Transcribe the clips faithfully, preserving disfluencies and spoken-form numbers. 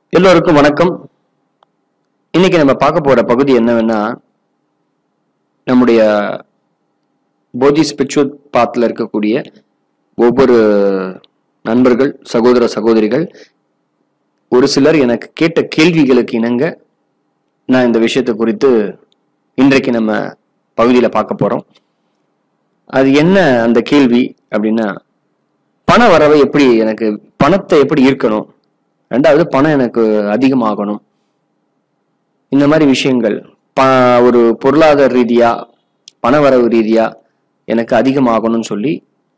எல்லோருக்கும் வணக்கம். இன்னைக்கு நம்ம பார்க்க போற பகுதி என்னவென்னா, நம்முடைய போதி ஸ்பிரிச்சுவல் பாத்ல இருக்கக்கூடிய ஒவ்வொரு நண்பர்கள், சகோதர சகோதரிகள் ஒரு சிலர் எனக்கு கேட்ட கேள்விகளுக்கு இணங்க நான் இந்த விஷயத்தை குறித்து இன்றைக்கு நம்ம பகுதியில் பார்க்க போறோம். அது என்ன அந்த கேள்வி அப்படின்னா, பண வரவை எப்படி, எனக்கு பணத்தை எப்படி ஈர்க்கணும், ரெண்டாவது பணம் எனக்கு அதிகமாகணும், இந்த மாதிரி விஷயங்கள் ப ஒரு பொருளாதார ரீதியா பண வரவு ரீதியா எனக்கு அதிகமாகணும்னு சொல்லி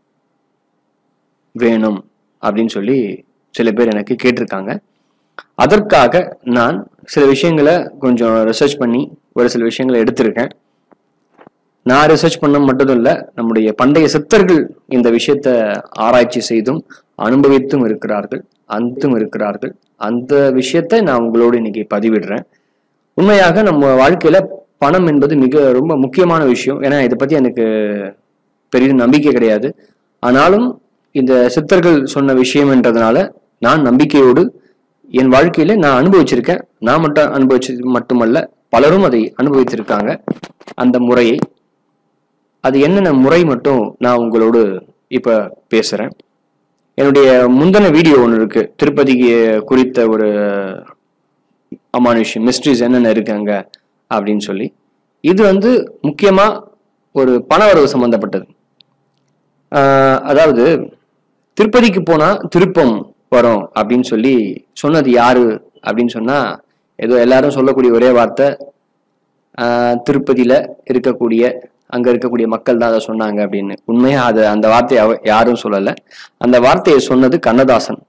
வேணும் அப்படின்னு சொல்லி சில பேர் எனக்கு கேட்டிருக்காங்க. அதற்காக நான் சில விஷயங்களை கொஞ்சம் ரிசர்ச் பண்ணி ஒரு சில விஷயங்களை எடுத்திருக்கேன். நான் ரிசர்ச் பண்ண மட்டும் இல்லை, நம்முடைய பண்டைய சித்தர்கள் இந்த விஷயத்த ஆராய்ச்சி செய்தும் அனுபவித்தும் இருக்கிறார்கள், அந்தும் இருக்கிறார்கள். அந்த விஷயத்தை நான் உங்களோடு இன்னைக்கு பதிவிடுறேன். உண்மையாக நம்ம வாழ்க்கையில பணம் என்பது மிக ரொம்ப முக்கியமான விஷயம். ஏன்னா இதை பத்தி எனக்கு பெரிய நம்பிக்கை கிடையாது. ஆனாலும் இந்த சித்தர்கள் சொன்ன விஷயம் என்றதுனால நான் நம்பிக்கையோடு என் வாழ்க்கையில நான் அனுபவிச்சிருக்கேன். நான் மட்டும் அனுபவிச்சது மட்டுமல்ல, பலரும் அதை அனுபவித்திருக்காங்க. அந்த முறையை, அது என்னென்ன முறை மட்டும் நான் உங்களோடு இப்ப பேசுறேன். என்னுடைய முந்தின வீடியோ ஒன்று இருக்கு, திருப்பதிக்கு குறித்த ஒரு அமானுஷ்யம் மிஸ்ட்ரிஸ் என்னென்ன இருக்காங்க அப்படின்னு சொல்லி. இது வந்து முக்கியமா ஒரு பணவரவு சம்பந்தப்பட்டது. ஆஹ் அதாவது திருப்பதிக்கு போனா திருப்பம் வரும் அப்படின்னு சொல்லி சொன்னது யாரு அப்படின்னு சொன்னா, ஏதோ எல்லாரும் சொல்லக்கூடிய ஒரே வார்த்தை, ஆஹ் திருப்பதியில இருக்கக்கூடிய அங்க இருக்கக்கூடிய மக்கள் தான் அதை சொன்னாங்க அப்படின்னு. உண்மையா அது அந்த வார்த்தையை யாரும் சொல்லல. அந்த வார்த்தையை சொன்னது கண்ணதாசன்.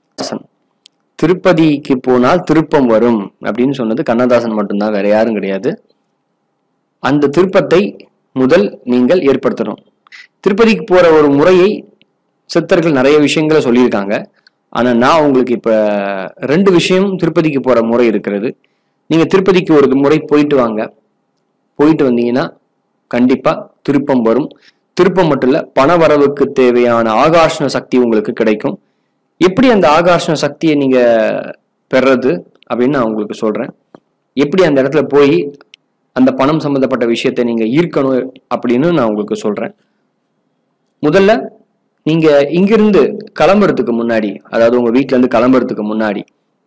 திருப்பதிக்கு போனால் திருப்பம் வரும் அப்படின்னு சொன்னது கண்ணதாசன் மட்டும்தான், வேற யாரும் கிடையாது. அந்த திருப்பத்தை முதல் நீங்கள் ஏற்படுத்தணும். திருப்பதிக்கு போற ஒரு முறையை சித்தர்கள் நிறைய விஷயங்களை சொல்லியிருக்காங்க. ஆனா நான் உங்களுக்கு இப்ப ரெண்டு விஷயம் திருப்பதிக்கு போற முறை இருக்கிறது. நீங்க திருப்பதிக்கு ஒரு முறை போயிட்டு வாங்க. போயிட்டு வந்தீங்கன்னா கண்டிப்பா திருப்பம் வரும். திருப்பம் மட்டும் இல்ல, பண வரவுக்கு தேவையான ஆகர்ஷண சக்தி உங்களுக்கு கிடைக்கும். எப்படி அந்த ஆகர்ஷண சக்தியை நீங்க பெறது அப்படின்னு நான் உங்களுக்கு சொல்றேன். எப்படி அந்த இடத்துல போய் அந்த பணம் சம்பந்தப்பட்ட விஷயத்தை நீங்க ஈர்க்கணும் அப்படின்னு நான் உங்களுக்கு சொல்றேன். முதல்ல நீங்க இங்கிருந்து கிளம்புறதுக்கு முன்னாடி, அதாவது உங்க வீட்டுல இருந்து கிளம்புறதுக்கு முன்னாடி,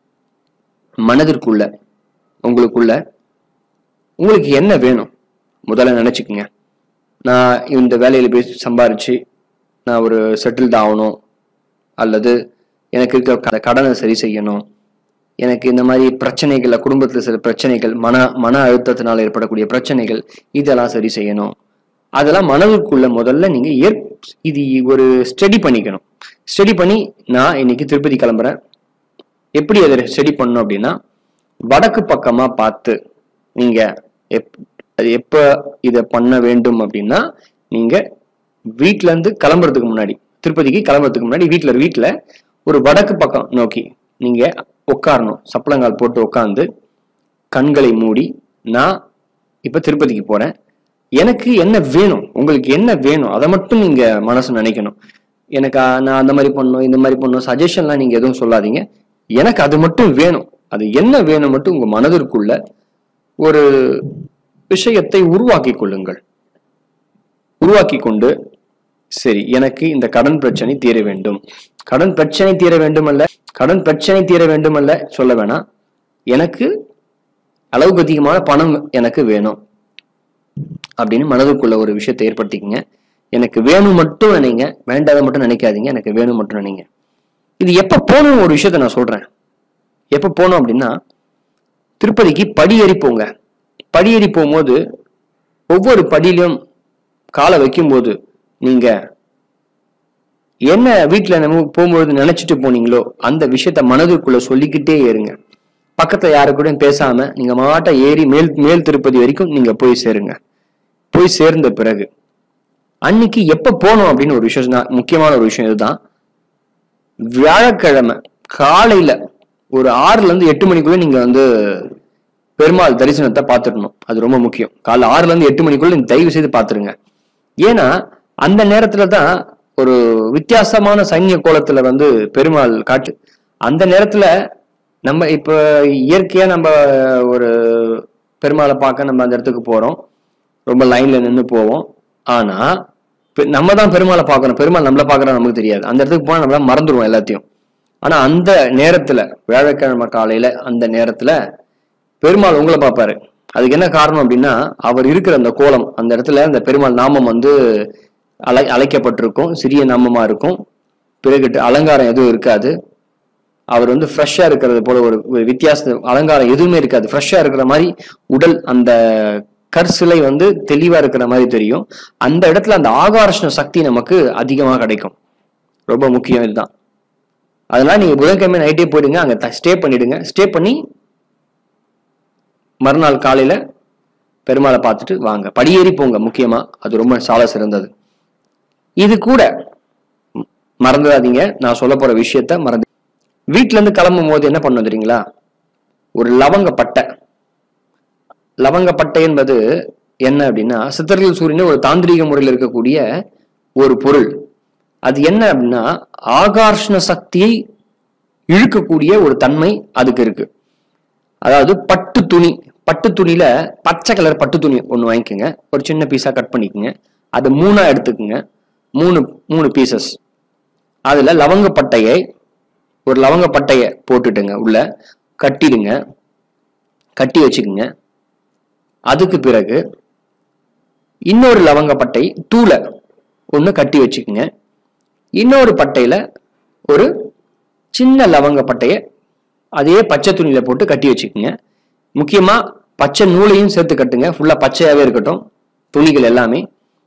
மனதிற்குள்ள உங்களுக்குள்ள உங்களுக்கு என்ன வேணும் முதல்ல நினைச்சுக்குங்க. நான் இந்த வேலையில போய் சம்பாரிச்சு நான் ஒரு செட்டில்ட் ஆகணும், அல்லது எனக்கு இருக்க கடனை சரி செய்யணும், எனக்கு இந்த மாதிரி பிரச்சனைகள், குடும்பத்துல சில பிரச்சனைகள், மன மன அழுத்தத்தினால ஏற்படக்கூடிய பிரச்சனைகள், இதெல்லாம் சரி செய்யணும். அதெல்லாம் மனதுக்குள்ள முதல்ல நீங்க ஏற் இது ஒரு ஸ்டடி பண்ணிக்கணும். ஸ்டடி பண்ணி நான் இன்னைக்கு திருப்பதி கிளம்புறேன். எப்படி அதை ஸ்டடி பண்ணணும் அப்படின்னா, வடக்கு பக்கமா பார்த்து நீங்க எப் அது எப்ப இதை பண்ண வேண்டும் அப்படின்னா, நீங்க வீட்டுல இருந்து கிளம்புறதுக்கு முன்னாடி, திருப்பதிக்கு கிளம்புறதுக்கு முன்னாடி வீட்டுல வீட்டுல ஒரு வடக்கு பக்கம் நோக்கி நீங்க உட்காரணும். சப்பளங்கால் போட்டு உட்கார்ந்து கண்களை மூடி, நான் இப்ப திருப்பதிக்கு போறேன், எனக்கு என்ன வேணும், உங்களுக்கு என்ன வேணும் அதை மட்டும் நீங்க மனசு நினைக்கணும். எனக்கு நான் அந்த மாதிரி பண்ணணும், இந்த மாதிரி பண்ணணும், சஜஷன்லாம் நீங்க எதுவும் சொல்லாதீங்க. எனக்கு அது மட்டும் வேணும். அது என்ன வேணும் மட்டும் உங்க மனதிற்குள்ள ஒரு விஷயத்தை உருவாக்கி கொள்ளுங்கள். உருவாக்கி கொண்டு, சரி எனக்கு இந்த கடன் பிரச்சனை தீர வேண்டும், கடன் பிரச்சனை தீர வேண்டும் அல்ல கடன் பிரச்சனை தீர வேண்டும் அல்ல சொல்ல வேணாம், எனக்கு அளவுக்கு அதிகமான பணம் எனக்கு வேணும் அப்படின்னு மனதுக்குள்ள ஒரு விஷயத்தை ஏற்படுத்திக்கங்க. எனக்கு வேணும் மட்டும் நினைங்க, வேண்டாத மட்டும் நினைக்காதீங்க, எனக்கு வேணும் மட்டும் நினைங்க. இது எப்ப போகணும் ஒரு விஷயத்த நான் சொல்றேன். எப்ப போகணும் அப்படின்னா, திருப்பதிக்கு படியேறி போங்க. படியேறி போகும்போது ஒவ்வொரு படியிலும் காலை வைக்கும் போது நீங்க என்ன வீட்டுல நம்ம போகும்போது நினைச்சிட்டு போனீங்களோ அந்த விஷயத்த மனதுக்குள்ள சொல்லிக்கிட்டே ஏறுங்க. பக்கத்துல யாரு கூட பேசாம நீங்க மாட்ட ஏறி மேல் மேல் திருப்பதி வரைக்கும் நீங்க போய் சேருங்க. போய் சேர்ந்த பிறகு அன்னைக்கு எப்ப போகணும் அப்படின்னு ஒரு விஷயம் தான், முக்கியமான ஒரு விஷயம் இதுதான். வியாழக்கிழமை காலையில ஒரு ஆறுல இருந்து எட்டு மணிக்குள்ள நீங்க வந்து பெருமாள் தரிசனத்தை பார்த்துடணும். அது ரொம்ப முக்கியம். காலைல ஆறுல இருந்து எட்டு மணிக்குள்ள நீங்க தயவு செய்து பார்த்துருங்க. ஏன்னா அந்த நேரத்துல தான் ஒரு வித்தியாசமான சைன்ய கோலத்துல வந்து பெருமாள் காட்டு. அந்த நேரத்துல நம்ம இப்போ இயற்கையா நம்ம ஒரு பெருமாளை பார்க்க நம்ம அந்த இடத்துக்கு போறோம், ரொம்ப லைன்ல நின்று போவோம். ஆனா நம்ம தான் பெருமாளை பார்க்கணும், பெருமாள் நம்மளை பார்க்கறோம் நமக்கு தெரியாது. அந்த இடத்துக்கு போனா நம்மளால மறந்துடுவோம் எல்லாத்தையும். ஆனா அந்த நேரத்துல வியாழக்கிழமை காலையில அந்த நேரத்துல பெருமாள் உங்களை பார்ப்பாரு. அதுக்கு என்ன காரணம் அப்படின்னா, அவர் இருக்கிற அந்த கோலம், அந்த இடத்துல அந்த பெருமாள் நாமம் வந்து அழை அழைக்கப்பட்டிருக்கும், சிறிய நாமமா இருக்கும். பிறகு அலங்காரம் எதுவும் இருக்காது. அவர் வந்து ஃப்ரெஷ்ஷா இருக்கிறது போல ஒரு வித்தியாச அலங்காரம் எதுவுமே இருக்காது. ஃப்ரெஷ்ஷா இருக்கிற மாதிரி உடல், அந்த கற்சிலை வந்து தெளிவா இருக்கிற மாதிரி தெரியும். அந்த இடத்துல அந்த ஆகர்ஷண சக்தி நமக்கு அதிகமாக கிடைக்கும். ரொம்ப முக்கியம் இதுதான். அதனால நீங்க புதன்கிழமை நைட்டே போயிடுங்க, அங்க ஸ்டே பண்ணிடுங்க. ஸ்டே பண்ணி மறுநாள் காலையில பெருமாளை பார்த்துட்டு வாங்க. படியேறி போங்க, முக்கியமா அது ரொம்ப சால சிறந்தது. இது கூட மறந்துடாதீங்க, நான் சொல்ல போற விஷயத்த மறந்து. வீட்டுல இருந்து கிளம்பும் போது என்ன பண்ண தெரியுங்களா, ஒரு லவங்கப்பட்டை. லவங்கப்பட்டை என்பது என்ன அப்படின்னா, சித்தர்கள் சூரியன் ஒரு தாந்திரிக முறையில் இருக்கக்கூடிய ஒரு பொருள். அது என்ன அப்படின்னா, ஆகர்ஷண சக்தியை இழுக்கக்கூடிய ஒரு தன்மை அதுக்கு இருக்கு. அதாவது பட்டு துணி, பட்டு துணியில பச்சை கலர் பட்டு துணி ஒண்ணு வாங்கிக்கோங்க, ஒரு சின்ன பீஸா கட் பண்ணிக்கோங்க, அதை மூணா எடுத்துக்கோங்க, மூணு மூணு பீசஸ். அதுல லவங்கப்பட்டையை ஒரு லவங்கப்பட்டையை போட்டுட்டுங்க, உள்ள கட்டிடுங்க, கட்டி வச்சுக்குங்க. அதுக்கு பிறகு இன்னொரு லவங்கப்பட்டை தூளை ஒண்ணு கட்டி வச்சுக்குங்க. இன்னொரு பட்டையில ஒரு சின்ன லவங்கப்பட்டையை அதே பச்சை துணியில போட்டு கட்டி வச்சுக்குங்க. முக்கியமா பச்சை நூலையும் சேர்த்து கட்டுங்க, ஃபுல்லா பச்சையாவே இருக்கட்டும் துணிகள் எல்லாமே.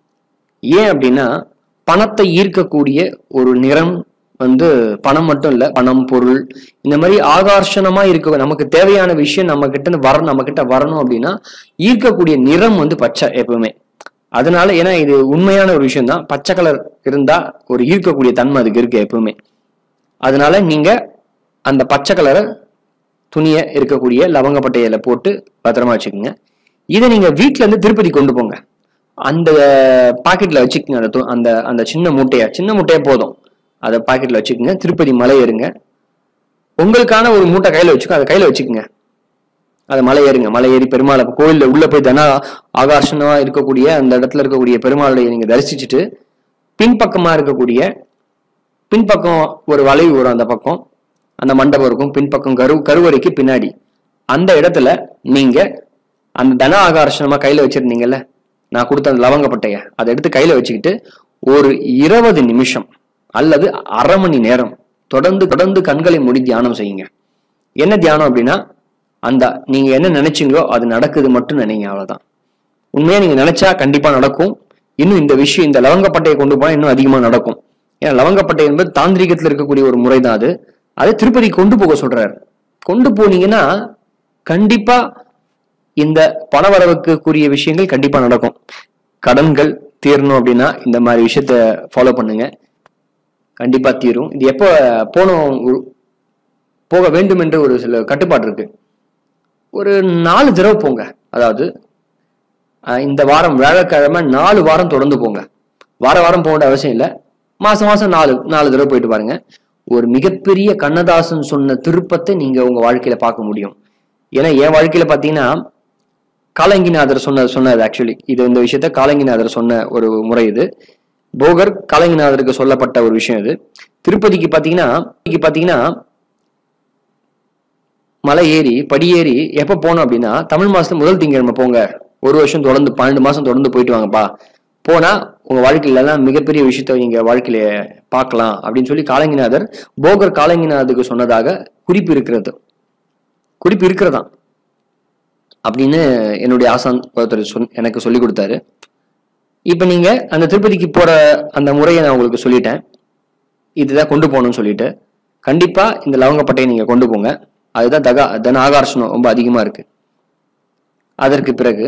ஏன் அப்படின்னா, பணத்தை ஈர்க்கக்கூடிய ஒரு நிறம் வந்து பணம் மட்டும் இல்ல, பணம் பொருள் இந்த மாதிரி ஆகர்ஷணமா இருக்க நமக்கு தேவையான விஷயம் நம்ம கிட்ட வரணும், நம்ம கிட்ட வரணும் அப்படின்னா ஈர்க்கக்கூடிய நிறம் வந்து பச்சை எப்பவுமே. அதனால ஏன்னா இது உண்மையான ஒரு விஷயம் தான், பச்சை கலர் இருந்தா ஒரு ஈர்க்கக்கூடிய தன்மை அதுக்கு இருக்கு எப்பவுமே. அதனால நீங்க அந்த பச்சை கலரை துணியை இருக்கக்கூடிய லவங்கப்பட்டையில போட்டு பத்திரமா வச்சுக்கோங்க. இதை நீங்க வீட்டுல இருந்து திருப்பதி கொண்டு போங்க, அந்த பாக்கெட்ல வச்சுக்கோங்க. அந்த அந்த அந்த சின்ன மூட்டையா சின்ன மூட்டையா போதும், அதை பாக்கெட்ல வச்சுக்கோங்க. திருப்பதி மலை ஏறுங்க, உங்களுக்கான ஒரு மூட்டை கையில வச்சுக்கோ, அதை கையில வச்சுக்கோங்க. அதை மலை ஏறுங்க, மலை ஏறி பெருமாளை கோயில்ல உள்ள போய் தன ஆகர்ஷணமா இருக்கக்கூடிய அந்த இடத்துல இருக்கக்கூடிய பெருமாளுடைய நீங்க தரிசிச்சுட்டு, பின்பக்கமா இருக்கக்கூடிய பின்பக்கம் ஒரு வளைவு வரும், அந்த பக்கம் அந்த மண்டபம் இருக்கும், பின்பக்கம் கரு கருவறைக்கு பின்னாடி அந்த இடத்துல நீங்க அந்த தன ஆகர்ஷணமா கையில வச்சிருந்தீங்கல்ல, நான் கொடுத்த அந்த லவங்கப்பட்டைய அதை எடுத்து கையில வச்சுக்கிட்டு ஒரு இருபது நிமிஷம் அல்லது அரை மணி நேரம் தொடர்ந்து தொடர்ந்து கண்களை மூடி தியானம் செய்யுங்க. என்ன தியானம் அப்படின்னா, அந்த நீங்க என்ன நினைச்சீங்களோ அது நடக்குது மட்டும் நினைங்க, அவ்வளவுதான். உண்மையா நீங்க நினைச்சா கண்டிப்பா நடக்கும். இன்னும் இந்த விஷயம், இந்த லவங்கப்பட்டையை கொண்டு போனா இன்னும் அதிகமா நடக்கும். ஏன்னா லவங்கப்பட்டை என்பது தாந்திரிகத்துல இருக்கக்கூடிய ஒரு முறை தான். அது அதை திருப்பதி கொண்டு போக சொல்றாரு. கொண்டு போனீங்கன்னா கண்டிப்பா இந்த பணவரவுக்கு கூறிய விஷயங்கள் கண்டிப்பா நடக்கும். கடன்கள் தீரணும் அப்படின்னா இந்த மாதிரி விஷயத்த ஃபாலோ பண்ணுங்க, கண்டிப்பா தீரும். இது எப்போ போனோம் போக வேண்டும் என்று ஒரு சில கட்டுப்பாடு இருக்கு. ஒரு நாலு தடவை போங்க. அதாவது இந்த வாரம் வியாழக்கிழமை நாலு வாரம் தொடர்ந்து போங்க. வார வாரம் போக வேண்டிய அவசியம் இல்லை, மாசம் மாசம் நாலு நாலு தடவை போயிட்டு பாருங்க. ஒரு மிகப்பெரிய கண்ணதாசன் சொன்ன திருப்பத்தை நீங்க உங்க வாழ்க்கையில பார்க்க முடியும். ஏன்னா என் வாழ்க்கையில பாத்தீங்கன்னா காலங்கிநாதர் சொன்ன சொன்னது ஆக்சுவலி இது இந்த விஷயத்த காலங்கிநாதர் சொன்ன ஒரு முறை. இது போகர் காலங்கிநாதருக்கு சொல்லப்பட்ட ஒரு விஷயம். இது திருப்பதிக்கு பாத்தீங்கன்னா பாத்தீங்கன்னா மலை ஏறி படியேறி எப்ப போனோம் அப்படின்னா, தமிழ் மாசத்துல முதல் திங்கட்கிழமை போங்க. ஒரு வருஷம் தொடர்ந்து பன்னெண்டு மாசம் தொடர்ந்து போயிட்டு வாங்கப்பா. போனா உங்க வாழ்க்கையில எல்லாம் மிகப்பெரிய விஷயத்த நீங்க வாழ்க்கையில பார்க்கலாம் அப்படின்னு சொல்லி காலங்கிநாதர் போகர் காலங்கிநாதருக்கு சொன்னதாக குறிப்பு இருக்கிறது குறிப்பு இருக்கிறதா அப்படின்னு என்னுடைய ஆசான் ஒருத்தர் சொல் எனக்கு சொல்லி கொடுத்தாரு. இப்ப நீங்க அந்த திருப்பதிக்கு போற அந்த முறையை நான் உங்களுக்கு சொல்லிட்டேன், இதுதான் கொண்டு போகணும்னு சொல்லிட்டு. கண்டிப்பா இந்த லவங்கப்பட்டையை நீங்க கொண்டு போங்க. அதுதான் தகா தன ஆகர்ஷணம் ரொம்ப அதிகமா இருக்கு. அதற்கு பிறகு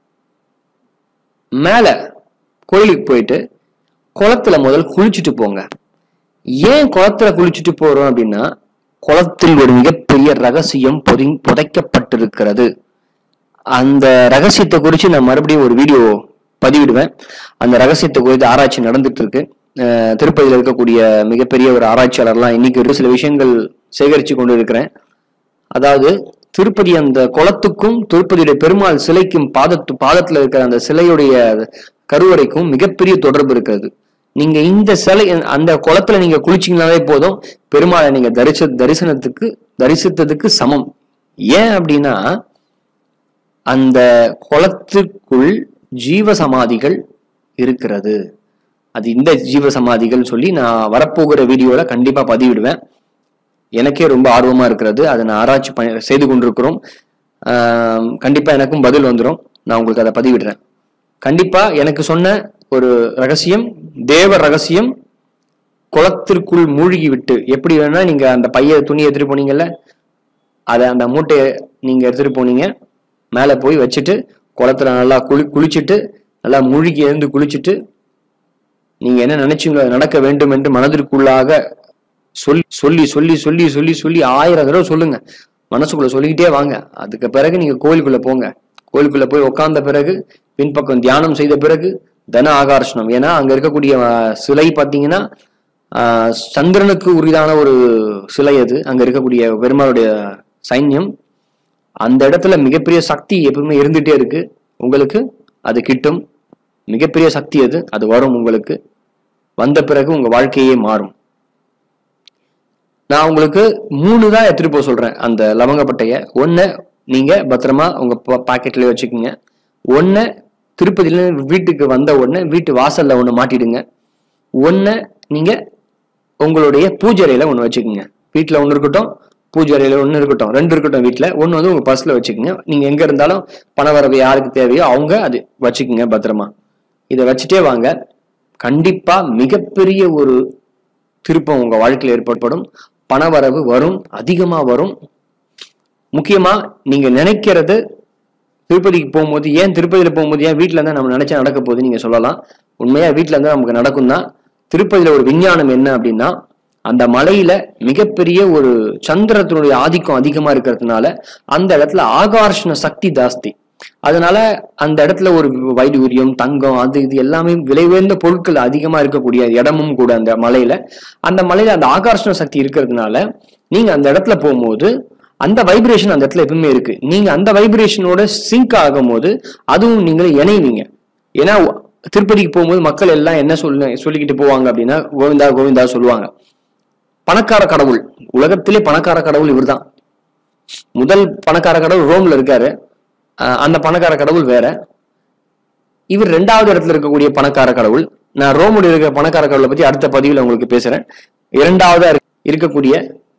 மேல கோயிலுக்கு போயிட்டு குளத்துல முதல் குளிச்சுட்டு போங்க. ஏன் குளத்துல குளிச்சுட்டு போறோம் அப்படின்னா, குளத்தில் ஒரு மிகப்பெரிய ரகசியம் பொதி புதைக்கப்பட்டிருக்கிறது. அந்த ரகசியத்தை குறித்து நான் மறுபடியும் ஒரு வீடியோ பதிவிடுவேன். அந்த ரகசியத்தை குறித்து ஆராய்ச்சி நடந்துட்டு இருக்கு. அஹ் திருப்பதியில் இருக்கக்கூடிய மிகப்பெரிய ஒரு ஆராய்ச்சியாளர்லாம் இன்னைக்கு ஒரு சில விஷயங்கள் சேகரிச்சு கொண்டு இருக்கிறேன். அதாவது திருப்பதி அந்த குளத்துக்கும் திருப்பதியுடைய பெருமாள் சிலைக்கும் பாதத்து பாதத்துல இருக்கிற அந்த சிலையுடைய கருவறைக்கும் மிகப்பெரிய தொடர்பு இருக்கிறது. நீங்க இந்த சிலை அந்த குளத்துல நீங்க குளிச்சீங்கனாலே போதும், பெருமாளை நீங்க தரிச தரிசனத்துக்கு தரிசித்ததுக்கு சமம். ஏன் அப்படின்னா அந்த குளத்துக்குள் ஜீவ சமாதிகள் இருக்கிறது. அது இந்த ஜீவ சமாதிகள் சொல்லி நான் வரப்போகிற வீடியோல கண்டிப்பா பதிவிடுவேன். எனக்கே ரொம்ப ஆர்வமா இருக்கிறது, அதை நான் ஆராய்ச்சி பண்ணி செய்து கொண்டிருக்கிறோம். ஆஹ் கண்டிப்பா எனக்கும் பதில் வந்துடும், நான் உங்களுக்கு அதை பதிவிடுறேன். கண்டிப்பா எனக்கு சொன்ன ஒரு ரகசியம், தேவ ரகசியம், குளத்திற்குள் மூழ்கி விட்டு எப்படி வேணா நீங்க அந்த பைய துணி எடுத்துட்டு போனீங்கல்ல, அதை அந்த மூட்டையை நீங்க எடுத்துட்டு போனீங்க, மேல போய் வச்சுட்டு குளத்துல நல்லா குளி குளிச்சுட்டு நல்லா மூழ்கி எழுந்து குளிச்சுட்டு நீங்க என்ன நினைச்சீங்களோ நடக்க வேண்டும் என்று மனதிற்குள்ளாக சொல்லி சொல்லி சொல்லி சொல்லி சொல்லி சொல்லி ஆயிரம் தடவை சொல்லுங்க, மனசுக்குள்ள சொல்லிக்கிட்டே வாங்க. அதுக்கு பிறகு நீங்க கோயிலுக்குள்ள போங்க. கோயிலுக்குள்ள போய் உட்கார்ந்த பிறகு பின்பக்கம் தியானம் செய்த பிறகு தன ஆகர்ஷணம். ஏன்னா அங்க இருக்கக்கூடிய சிலை பார்த்தீங்கன்னா ஆஹ் சந்திரனுக்கு உரிதான ஒரு சிலை அது. அங்க இருக்கக்கூடிய பெருமாளுடைய சைன்யம், அந்த இடத்துல மிகப்பெரிய சக்தி எப்பவுமே இருந்துட்டே இருக்கு. உங்களுக்கு அது கிட்டும், மிகப்பெரிய சக்தி அது. அது வரும் உங்களுக்கு. வந்த பிறகு உங்க வாழ்க்கையே மாறும். நான் உங்களுக்கு மூணு தான் எடுத்துட்டு போக சொல்றேன் அந்த லவங்கப்பட்டைய. ஒன்னு நீங்க பத்திரமா உங்க பாக்கெட்லயே வச்சுக்கோங்க. ஒன்னு திருப்பதியில வீட்டுக்கு வந்த உடனே வீட்டு வாசல்ல ஒண்ணு மாட்டிடுங்க. ஒன்னு நீங்க உங்களுடைய பூஜை அறையில ஒண்ணு வச்சுக்கோங்க. வீட்டுல ஒண்ணு இருக்கட்டும், பூஜை அறையில ஒண்ணு இருக்கட்டும், ரெண்டு இருக்கட்டும். வீட்டுல ஒண்ணு வந்து உங்க பர்ஸ்ல வச்சுக்கோங்க. நீங்க எங்க இருந்தாலும் பணவரவு யாருக்கு தேவையோ அவங்க அது வச்சுக்கோங்க பத்திரமா. இதை வச்சுட்டே வாங்க. கண்டிப்பா மிகப்பெரிய ஒரு திருப்பம் உங்க வாழ்க்கையில ஏற்படும். பணவரவு வரும், அதிகமா வரும். முக்கியமா நீங்க நினைக்கிறது திருப்பதிக்கு போகும்போது, ஏன் திருப்பதியில போகும்போது ஏன் வீட்டுல இருந்தா நம்ம நினைச்சா நடக்க போகுது நீங்க சொல்லலாம். உண்மையா வீட்டுல இருந்தா நமக்கு நடக்கும் தான். திருப்பதியில ஒரு விஞ்ஞானம் என்ன அப்படின்னா, அந்த மலையில மிகப்பெரிய ஒரு சந்திரத்தினுடைய ஆதிக்கம் அதிகமா இருக்கிறதுனால அந்த இடத்துல ஆகர்ஷண சக்தி ஜாஸ்தி. அதனால அந்த இடத்துல ஒரு வைடூரியம், தங்கம், அது இது எல்லாமே விலை உயர்ந்த பொருட்கள் அதிகமா இருக்கக்கூடிய இடமும் கூட அந்த மலையில. அந்த மலையில அந்த ஆகர்ஷண சக்தி இருக்கிறதுனால நீங்க அந்த இடத்துல போகும்போது அந்த வைப்ரேஷன் அந்த இடத்துல எப்பவுமே இருக்கு. நீங்க அந்த வைப்ரேஷனோட சிங்க் ஆகும் போது அதுவும் நீங்களே இணைவீங்க. ஏன்னா திருப்பதிக்கு போகும்போது மக்கள் எல்லாம் என்ன சொல்ல சொல்லிக்கிட்டு போவாங்க அப்படின்னா, கோவிந்தா கோவிந்தா சொல்லுவாங்க. பணக்கார கடவுள், உலகத்திலே பணக்கார கடவுள் இவர் தான். முதல் பணக்கார கடவுள் ரோம்ல இருக்காரு, அந்த பணக்கார கடவுள் வேற. இவர் ரெண்டாவது இடத்துல இருக்கக்கூடிய பணக்கார கடவுள். நான் ரோமுடைய இருக்கிற பணக்கார கடவுளை பத்தி அடுத்த பதிவுல உங்களுக்கு பேசுறேன். இரண்டாவதா இருக்கக்கூடிய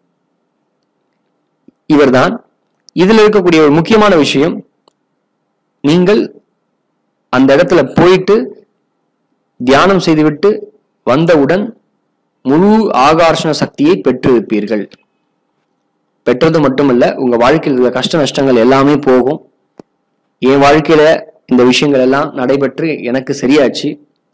இவர் தான். இதுல இருக்கக்கூடிய ஒரு முக்கியமான விஷயம், நீங்கள் அந்த இடத்துல போயிட்டு தியானம் செய்துவிட்டு வந்தவுடன் முழு ஆகர்ஷண சக்தியை பெற்றிருப்பீர்கள். பெற்றது மட்டுமல்ல, உங்க வாழ்க்கையில் இருக்கிற கஷ்ட நஷ்டங்கள் எல்லாமே போகும். என் வாழ்க்கையில இந்த விஷயங்கள் எல்லாம் நடைபெற்று எனக்கு சரியாச்சு.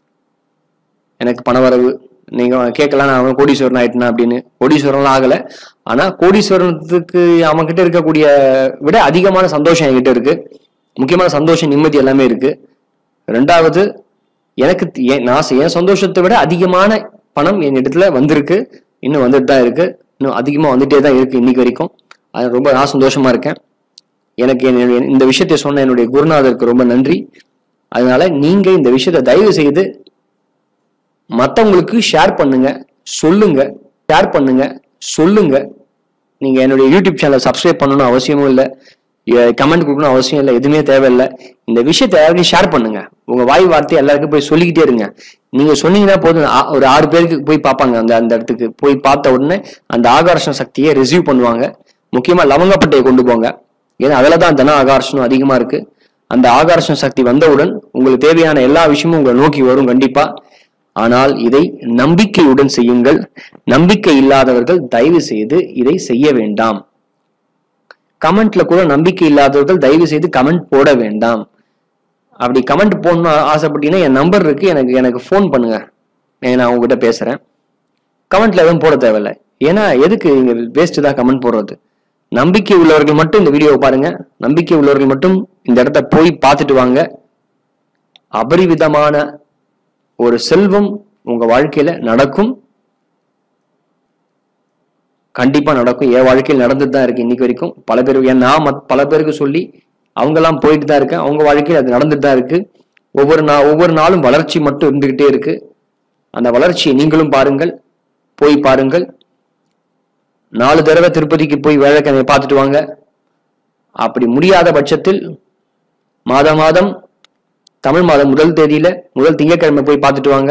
எனக்கு பணவரவு, நீங்க கேட்கலாம் நான் அவன் கோடீஸ்வரன் ஆயிட்டனா அப்படின்னு. கோடீஸ்வரன்லாம் ஆகல. ஆனா கோடீஸ்வரனுக்கு அவன் கிட்ட இருக்கக்கூடிய விட அதிகமான சந்தோஷம் என்கிட்ட இருக்கு. முக்கியமான சந்தோஷம், நிம்மதி எல்லாமே இருக்கு. ரெண்டாவது, எனக்கு நான் என் சந்தோஷத்தை விட அதிகமான பணம் என் இடத்துல வந்திருக்கு, இன்னும் வந்துட்டு தான் இருக்கு, இன்னும் அதிகமா வந்துட்டே தான் இருக்கு இன்னைக்கு வரைக்கும். அது ரொம்ப நான் சந்தோஷமா இருக்கேன். எனக்கு இந்த விஷயத்தை சொன்ன என்னுடைய குருநாதருக்கு ரொம்ப நன்றி. அதனால நீங்க இந்த விஷயத்தை தயவு செய்து மற்றவங்களுக்கு ஷேர் பண்ணுங்க, சொல்லுங்க, ஷேர் பண்ணுங்க, சொல்லுங்க. நீங்க என்னுடைய யூடியூப் சேனலை சப்ஸ்கிரைப் பண்ணணும் அவசியமும் இல்லை, கமெண்ட் கொடுக்கணும் அவசியம் இல்லை, எதுவுமே தேவையில்லை. இந்த விஷயத்தை எல்லாருக்கும் ஷேர் பண்ணுங்க. உங்க வாய் வார்த்தை எல்லாருக்கும் போய் சொல்லிக்கிட்டே இருங்க. நீங்க சொன்னீங்கன்னா போதும், ஒரு ஆறு பேருக்கு போய் பார்ப்பாங்க. அந்த அந்த இடத்துக்கு போய் பார்த்த உடனே அந்த ஆகர்ஷண சக்தியை ரிசீவ் பண்ணுவாங்க. முக்கியமா லவங்கப்பட்டையை கொண்டு போங்க. ஏன்னா அதுலதான் தன ஆகர்ஷணம் அதிகமா இருக்கு. அந்த ஆகர்ஷண சக்தி வந்தவுடன் உங்களுக்கு தேவையான எல்லா விஷயமும் உங்களை நோக்கி வரும் கண்டிப்பா. ஆனால் இதை நம்பிக்கையுடன் செய்யுங்கள். நம்பிக்கை இல்லாதவர்கள் தயவு செய்து இதை செய்ய வேண்டாம். கமெண்ட்ல கூட நம்பிக்கை இல்லாதவர்கள் தயவு செய்து கமெண்ட் போட வேண்டாம். அப்படி கமெண்ட் போடணும்னு ஆசைப்பட்டீங்கன்னா என் நம்பர் இருக்கு, எனக்கு எனக்கு ஃபோன் பண்ணுங்க, நான் உங்ககிட்ட பேசுறேன். கமெண்ட்ல எதுவும் போட தேவையில்லை. ஏன்னா எதுக்கு இங்க வேஸ்ட் தான் கமெண்ட் போடுறது. நம்பிக்கை உள்ளவர்கள் மட்டும் இந்த வீடியோவை பாருங்க. நம்பிக்கை உள்ளவர்கள் மட்டும் இந்த இடத்த போய் பார்த்துட்டு வாங்க. அபரிவிதமான ஒரு செல்வம் உங்க வாழ்க்கையில நடக்கும். கண்டிப்பா நடக்கும். என் வாழ்க்கையில் நடந்துட்டு தான் இருக்கு இன்னைக்கு வரைக்கும். பல பேர் ஏன் நான் பல பேருக்கு சொல்லி அவங்கெல்லாம் போயிட்டு தான் இருக்கேன். அவங்க வாழ்க்கையில் அது நடந்துட்டு தான் இருக்கு. ஒவ்வொரு நா ஒவ்வொரு நாளும் வளர்ச்சி மட்டும் இருந்துகிட்டே இருக்கு. அந்த வளர்ச்சியை நீங்களும் பாருங்கள், போய் பாருங்கள். நாலு தடவை திருப்பதிக்கு போய் வேலைக்கிழமை பார்த்துட்டு வாங்க. அப்படி முடியாத பட்சத்தில் மாத மாதம் தமிழ் மாதம் முதல் தேதியில முதல் திங்கட்கிழமை போய் பார்த்துட்டு வாங்க.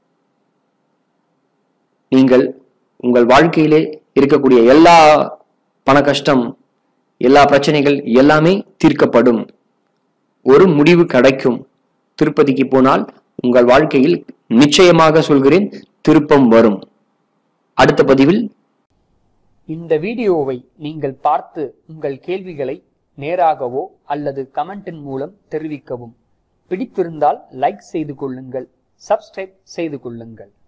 நீங்கள் உங்கள் வாழ்க்கையிலே இருக்கக்கூடிய எல்லா பண கஷ்டம், எல்லா பிரச்சனைகள் எல்லாமே தீர்க்கப்படும். ஒரு முடிவு கிடைக்கும். திருப்பதிக்கு போனால் உங்கள் வாழ்க்கையில் நிச்சயமாக சொல்கிறேன் திருப்பம் வரும். அடுத்த பதிவில் இந்த வீடியோவை நீங்கள் பார்த்து உங்கள் கேள்விகளை நேராகவோ அல்லது கமெண்டின் மூலம் தெரிவிக்கவும். பிடித்திருந்தால் லைக் செய்து கொள்ளுங்கள், சப்ஸ்கிரைப் செய்து கொள்ளுங்கள்.